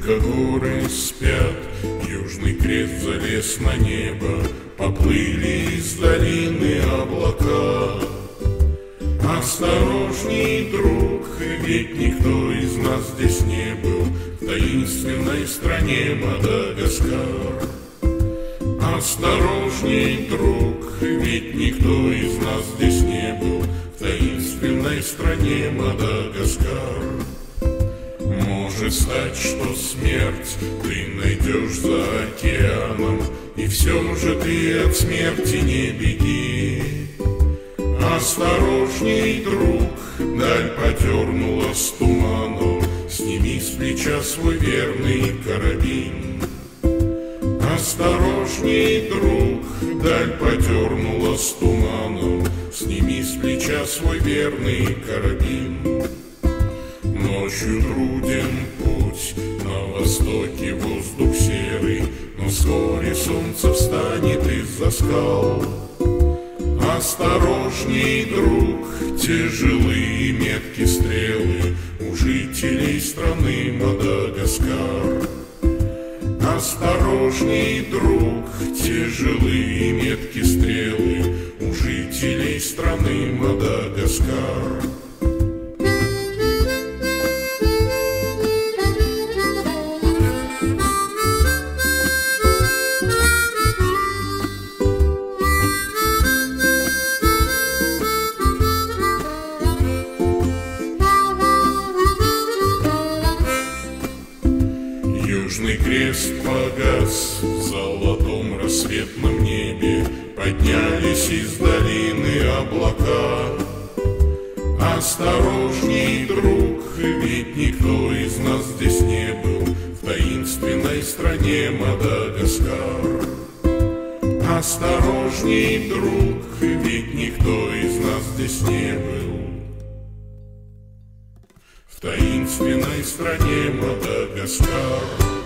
Тихо горы спят, южный крест залез на небо, поплыли из долины облака. Осторожней, друг, ведь никто из нас здесь не был, в таинственной стране Мадагаскар. Осторожней, друг, ведь никто из нас здесь не был, в таинственной стране Мадагаскар. Может стать, что смерть ты найдешь за океаном, и все же ты от смерти не беги. Осторожней, друг, даль подернулась туманом, сними с плеча свой верный карабин. Осторожней, друг, даль подернулась туманом, сними с плеча свой верный карабин. Ночью труден путь, на востоке воздух серый, но вскоре солнце встанет из-за скал. Осторожней, друг, тяжелые меткие стрелы у жителей страны Мадагаскар. Осторожней, друг, тяжелые меткие стрелы у жителей страны Мадагаскар. Южный крест погас в золотом рассветном небе, поднялись из долины облака. Осторожней, друг, ведь никто из нас здесь не был, в таинственной стране Мадагаскар. Осторожней, друг, ведь никто из нас здесь не был, в таинственной стране Мадагаскар.